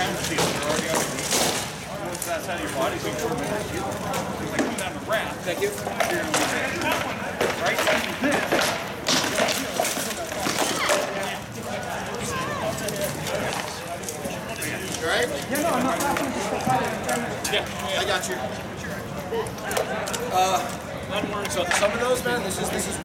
ground steel. They're already underneath. Once that side of your body, so you come down the ramp. Thank you. Right? This. You alright? Yeah, no, I'm not laughing. Yeah, I got you. So some of those, man, this is